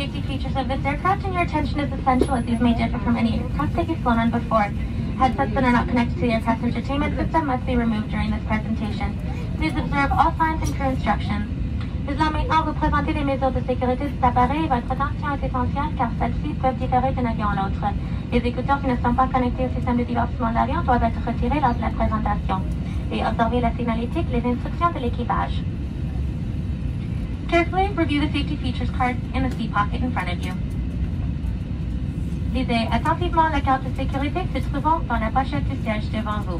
safety features of this aircraft, and your attention is essential as these may differ from any aircraft that you've flown on before. Headsets that are not connected to the aircraft's entertainment system must be removed during this presentation. Please observe all signs and crew instructions. Nous allons maintenant vous présenter les mesures de sécurité de cet appareil et votre attention est essentielle car celles-ci peuvent différer d'un avion à l'autre. Les écouteurs qui ne sont pas connectés au système de divertissement de l'avion doivent être retirés lors de la présentation. Et observez la signalétique, les instructions de l'équipage. Carefully review the safety features card in the seat pocket in front of you. Lisez attentivement la carte de sécurité se trouvant dans la pochette du siège devant vous.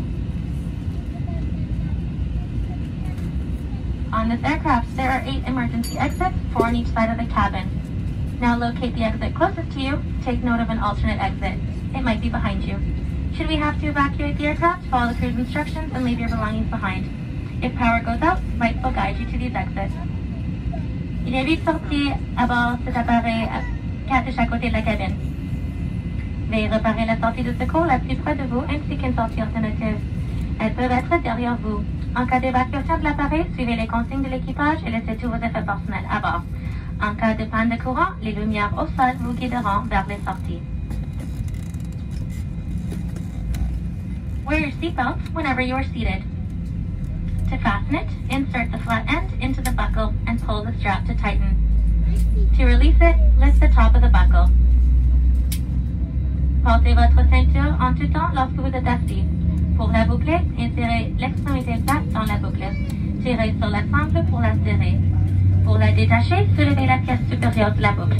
On this aircraft, there are 8 emergency exits, 4 on each side of the cabin. Now locate the exit closest to you. Take note of an alternate exit. It might be behind you. Should we have to evacuate the aircraft, follow the crew's instructions and leave your belongings behind. If power goes out, lights will guide you to these exits. Il y a 8 sorties à bord de cet appareil, 4 de chaque côté de la cabine. Veuillez repérer la sortie de secours la plus près de vous ainsi qu'une sortie alternative. Elles peuvent être derrière vous. En cas d'évacuation de l'appareil, suivez les consignes de l'équipage et laissez tous vos effets personnels à bord. En cas de panne de courant, les lumières au sol vous guideront vers les sorties. Wear your seatbelt whenever you are seated. To fasten it, insert the flat end into the buckle and pull the strap to tighten. To release it, lift the top of the buckle. Portez votre ceinture en tout temps lorsque vous êtes assis. Pour la boucler, insérez l'extrémité plate dans la boucle. Tirez sur la sangle pour la serrer. Pour la détacher, soulevez la pièce supérieure de la boucle.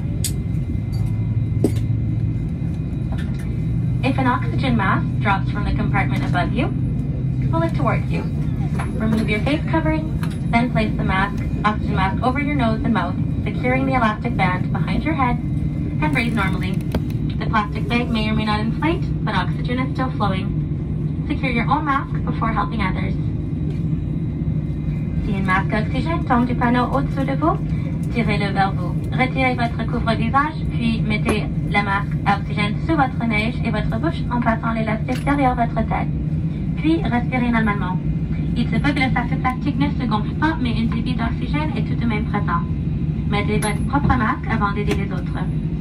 If an oxygen mask drops from the compartment above you, pull it towards you. Remove your face covering, then place the oxygen mask over your nose and mouth, securing the elastic band behind your head, and breathe normally. The plastic bag may or may not inflate, but oxygen is still flowing. Secure your own mask before helping others. Si une masque à oxygène tombe du panneau au-dessous de vous, tirez-le vers vous. Retirez votre couvre-visage, puis mettez la masque à oxygène sous votre neige et votre bouche en passant l'élastique derrière votre tête. Puis respirez normalement. Il se peut que le sac de plastique ne se gonfle pas, mais une débit d'oxygène est tout de même présent. Mettez votre propre masque avant d'aider les autres.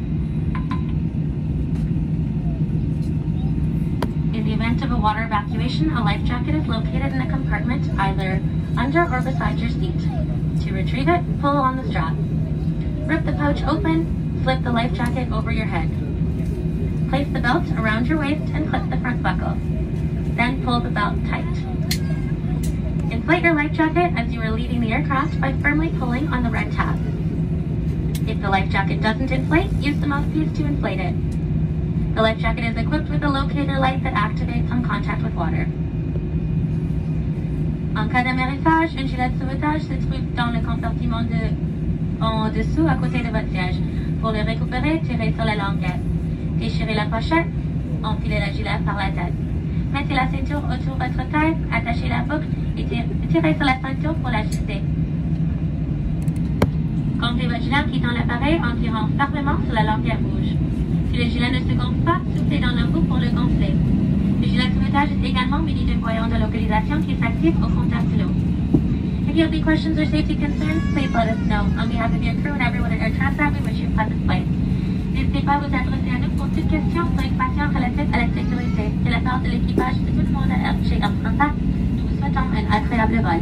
In the event of a water evacuation, a life jacket is located in a compartment either under or beside your seat. To retrieve it, pull on the strap. Rip the pouch open, slip the life jacket over your head. Place the belt around your waist and clip the front buckle. Then pull the belt tight. Inflate your life jacket as you are leaving the aircraft by firmly pulling on the red tab. If the life jacket doesn't inflate, use the mouthpiece to inflate it. The life jacket is equipped with a locator light that activates on contact with water. En cas d'amérissage, une gilet de sauvetage se trouve dans le compartiment en dessous à côté de votre siège. Pour le récupérer, tirez sur la languette. Déchirez la pochette, enfilez la gilet par la tête. Mettez la ceinture autour de votre tête, attachez la boucle et tirez sur la ceinture pour l'ajuster. Gonflez votre gilet en quittant l'appareil en tirant fermement sur la languette rouge. Si le gilet ne se gonfle pas, soufflez dans l'embout pour le gonfler. Le gilet de sauvetage est également muni d'un voyant de localisation qui s'active au contact de l'eau. If you have any questions or safety concerns, please let us know. On behalf of your crew and everyone at Air Transat, we wish you a pleasant flight. N'hésitez pas à vous adresser à nous pour toute question ou information relative à la sécurité. De la part de l'équipage de tout le monde chez Air Transat, nous vous souhaitons un agréable vol.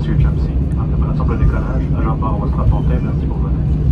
Monsieur Chapsy. En préparation pour le décollage, agent Port, on va se rapporter. Merci pour votre aide.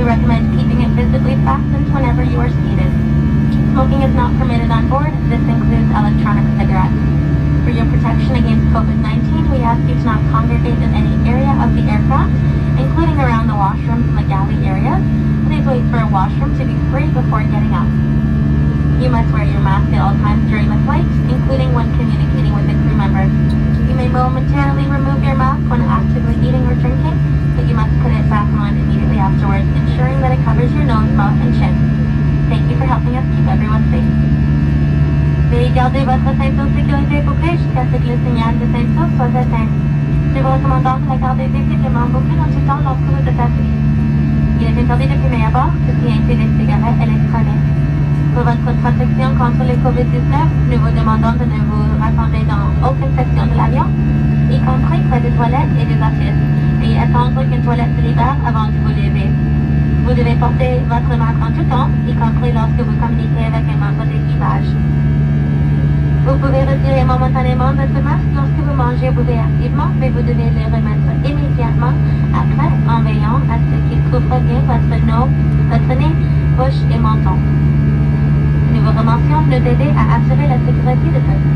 recommend keeping it visibly fastened whenever you are seated. Smoking is not permitted on board. This includes electronic cigarettes. For your protection against COVID-19, we ask you to not congregate in any area of the aircraft, including around the washrooms and the galley areas. Please wait for a washroom to be free before getting up. You must wear your mask at all times during the flight, including when communicating with the crew members. You may momentarily remove your mask when actively eating or drinking, but you must put it back on immediately afterwards, ensuring that it covers your nose, mouth, and chin. Thank you for helping us keep everyone safe. Veuillez garder votre ceinture de sécurité bouclée jusqu'à ce que le signal de ceinture soit atteint. Je vous recommande de la garder définitivement bouclée dans tout temps lorsque vous êtes assis. Il est interdit de fumer à bord, ceci inclut les cigarettes électroniques. Pour votre protection contre le COVID-19, nous vous demandons de ne vous rassembler dans aucune section de l'avion, y compris près des toilettes et des offices, et attendre qu'une toilette se libère avant de vous lever. Vous devez porter votre masque en tout temps, y compris lorsque vous communiquez avec un membre d'équipage. Vous pouvez retirer momentanément votre masque lorsque vous mangez ou buvez activement, mais vous devez le remettre immédiatement après en veillant à ce qu'il couvre bien votre nez, bouche et menton. Nous vous remercions de nous aider à assurer la sécurité de tous.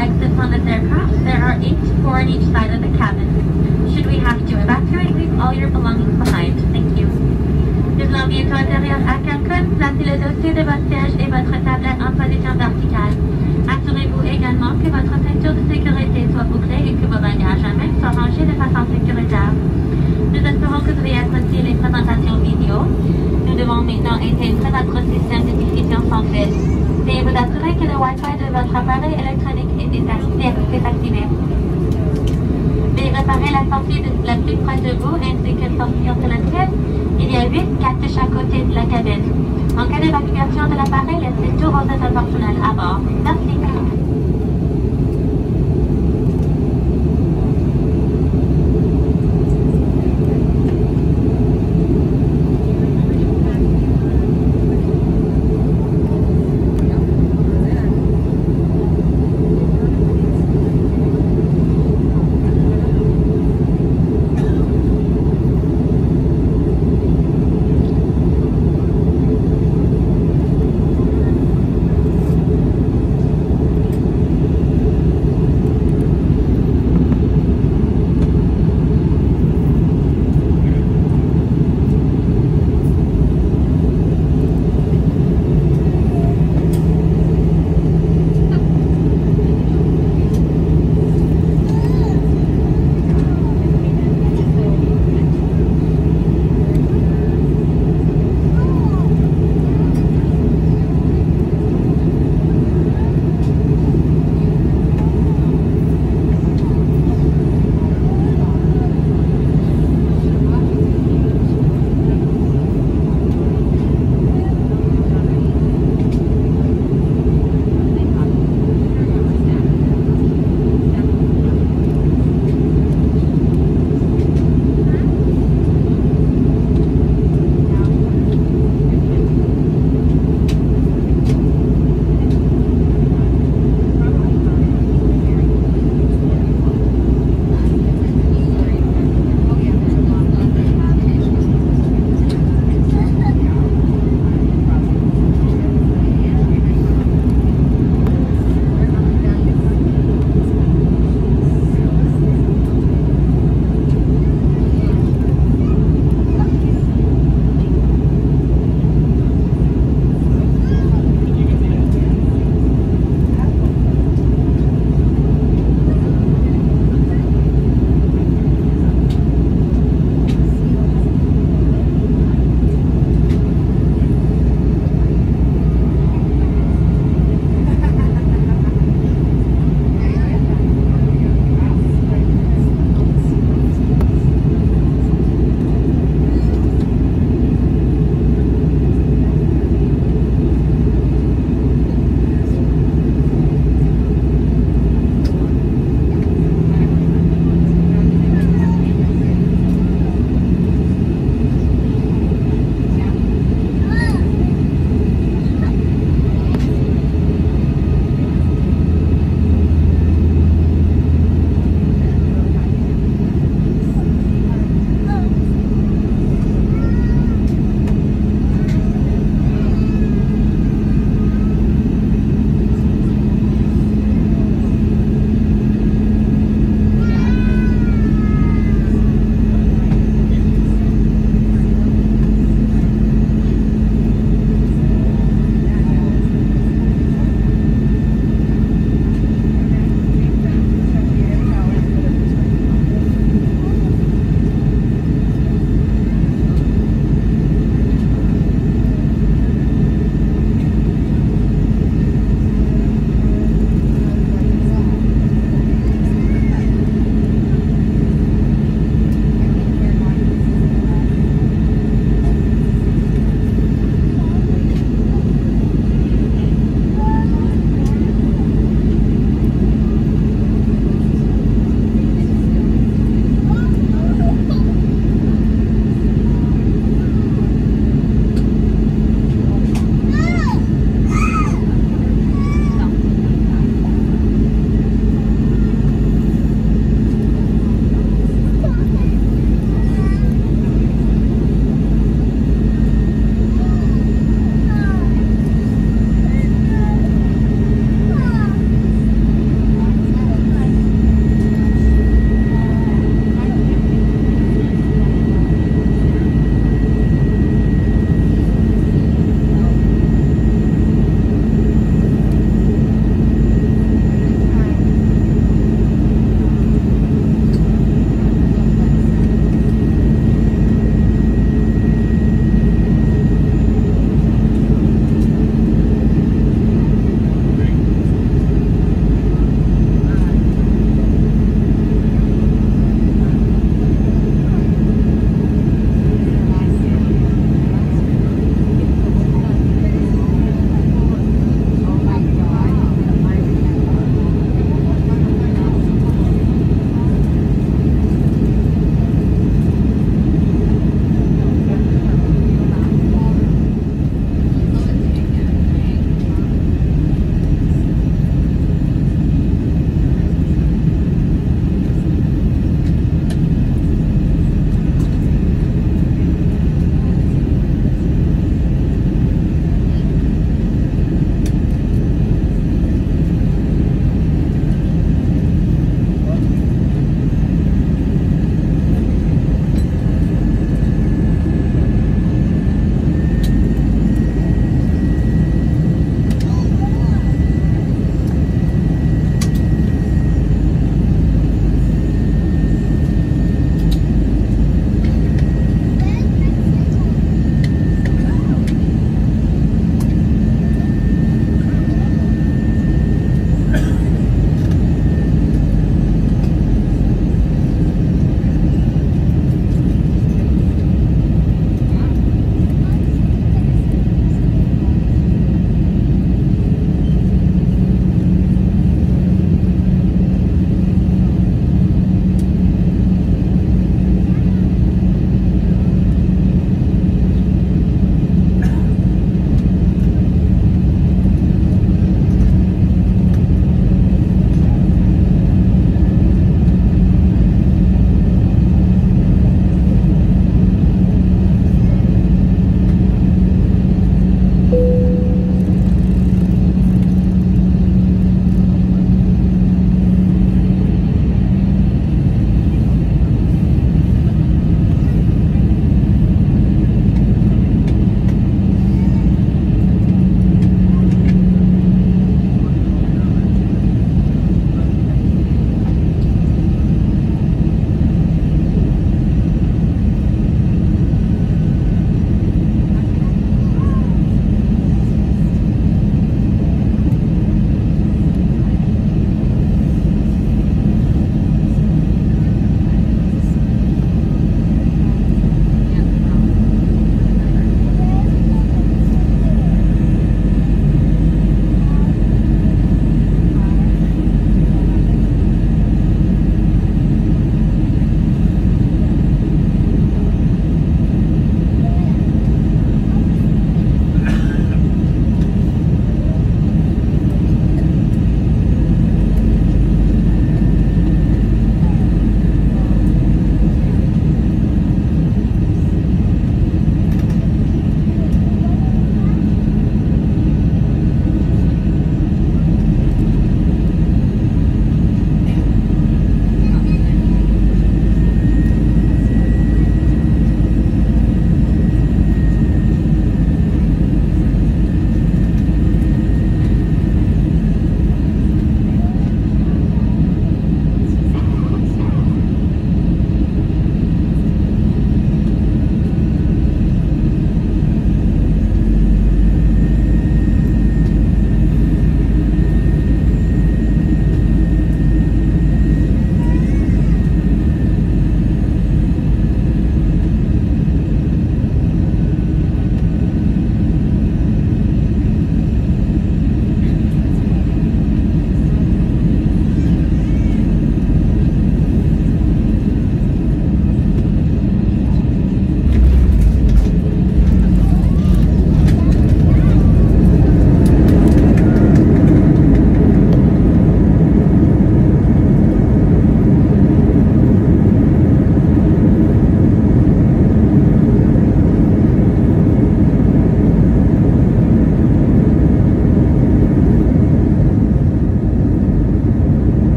exits on this aircraft. There are 8, 4 on each side of the cabin. Should we have to evacuate, leave all your belongings behind. Thank you. Nous allons bientôt atterrir à Cancún. Placez le dossier de votre siège et votre tablette en position verticale. Assurez-vous également que votre ceinture de sécurité soit bouclée et que vos bagages à main soient rangés de façon sécuritaire. Nous espérons que vous avez apprécié les présentations vidéo. Nous devons maintenant éteindre notre système de diffusion sans fil. Veuillez vous assurer que le Wi-Fi de votre appareil électronique est désactivé. Veuillez réparer la sortie la plus proche de vous ainsi que sortir de la pièce. Il y a 8 de chaque côté de la cabine. En cas d'évacuation de l'appareil, laissez tous vos états personnels à bord. Merci.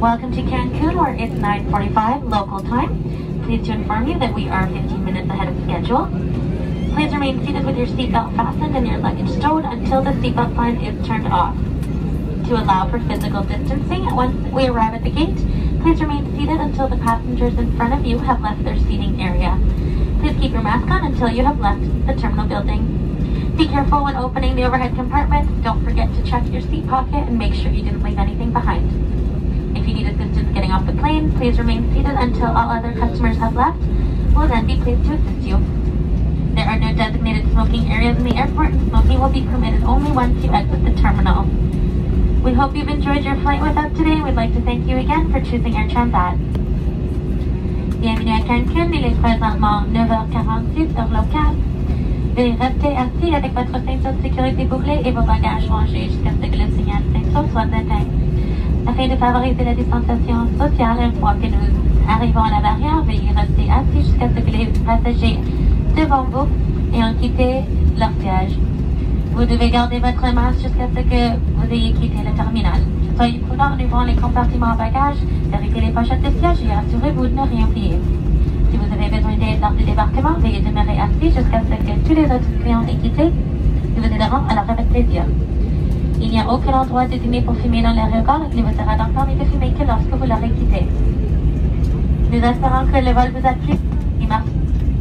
Welcome to Cancun, where it's 9:45 local time. Pleased to inform you that we are 15 minutes ahead of schedule. Please remain seated with your seatbelt fastened and your luggage stowed until the seatbelt sign is turned off. To allow for physical distancing, once we arrive at the gate, please remain seated until the passengers in front of you have left their seating area. Please keep your mask on until you have left the terminal building. Be careful when opening the overhead compartments. Don't forget to check your seat pocket and make sure you didn't leave anything behind. If you need assistance getting off the plane, please remain seated until all other customers have left. We'll then be pleased to assist you. There are no designated smoking areas in the airport, and smoking will be permitted only once you exit the terminal. We hope you've enjoyed your flight with us today. We'd like to thank you again for choosing Air Transat. Bienvenue à Cancun, il est présentement 9h46 heure locale. Veuillez rester assis avec votre ceinture de sécurité bouclée et vos bagages rangés jusqu'à ce que le signal ceinture soit éteint. Afin de favoriser la distanciation sociale, une fois que nous arrivons à la barrière, veuillez rester assis jusqu'à ce que les passagers devant vous aient quitté leur siège. Vous devez garder votre masque jusqu'à ce que vous ayez quitté le terminal. Soyez prudents en ouvrant les compartiments à bagages, vérifiez les pochettes de siège et assurez-vous de ne rien oublier. Si vous avez besoin d'aide lors du débarquement, veuillez demeurer assis jusqu'à ce que tous les autres clients aient quitté. Nous vous aiderons alors avec plaisir. Il n'y a aucun endroit désigné pour fumer dans l'aéroport, il vous sera donc permis de fumer que lorsque vous l'aurez quitté. Nous espérons que le vol vous a plu et merci.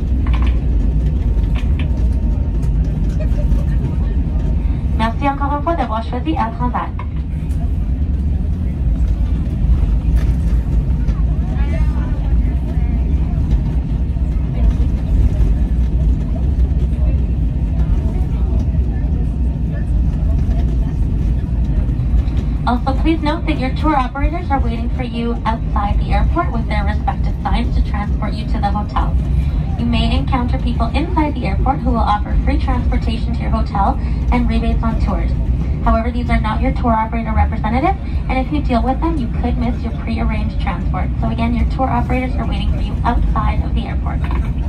Merci encore une fois d'avoir choisi Air Transat. Also, please note that your tour operators are waiting for you outside the airport with their respective signs to transport you to the hotel. You may encounter people inside the airport who will offer free transportation to your hotel and rebates on tours. However, these are not your tour operator representative, and if you deal with them, you could miss your pre-arranged transport. So again, your tour operators are waiting for you outside of the airport.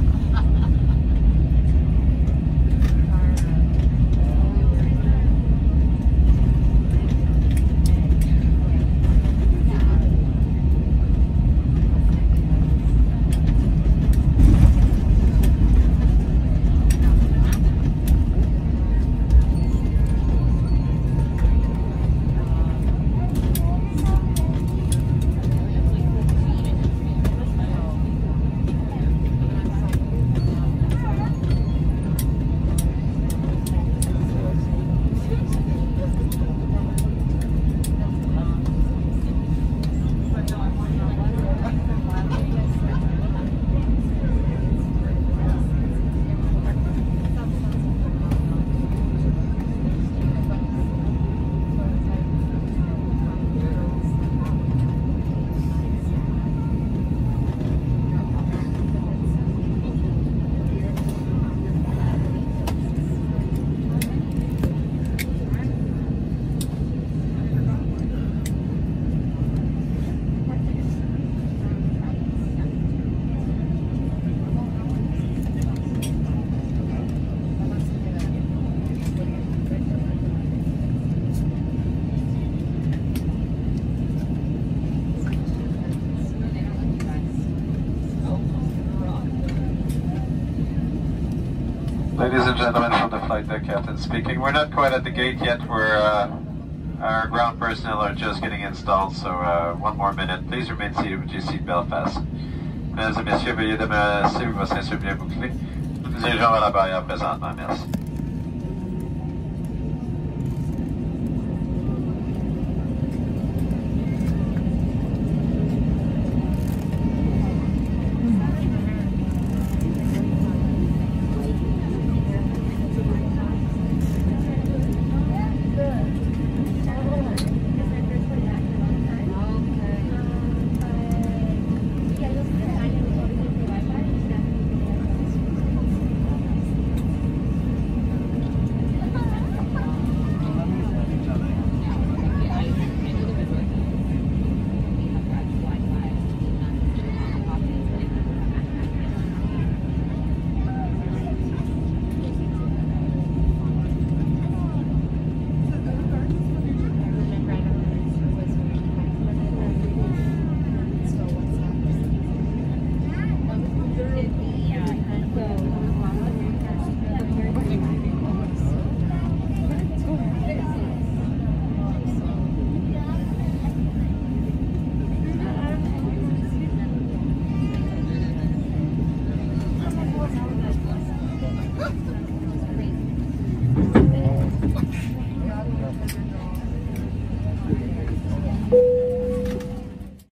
Ladies and gentlemen, from the flight deck, Captain speaking. We're not quite at the gate yet. Our ground personnel are just getting installed, so one more minute. Please remain seated with your seatbelt fastened. Mesdames et messieurs, veuillez demeurer assis avec vos ceintures bien bouclées. Nous nous dirigeons vers la barrière présentement. Merci.